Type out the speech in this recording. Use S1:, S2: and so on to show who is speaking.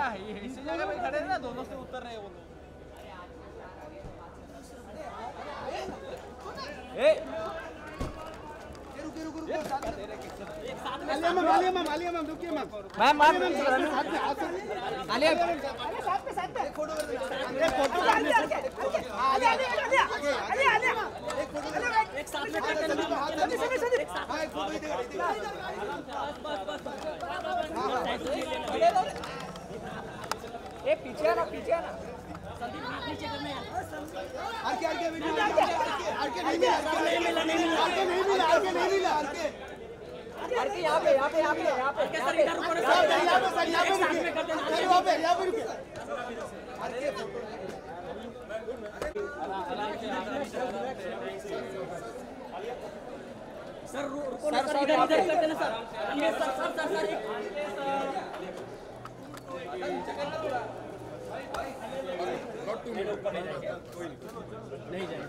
S1: इसी जगह पे खड़े ना, दोनों से उतर रहे हैं वो लोग।
S2: आलिया मैम रुकिए मैम।
S1: मैम आलिया
S3: साथ में फोटो कर देना। एक साथ में
S1: ये पीछे आना
S3: संदीप नीचे करना यार।
S2: आरके वीडियो आरके नहीं मिला
S1: यहाँ पे
S3: सर इधर रुको सर, यहाँ पे कर देना।
S2: यहाँ पे रुकिए।
S3: सर रुको ना सर, इधर कर देना sir. Sir
S2: not two minute, कोई नहीं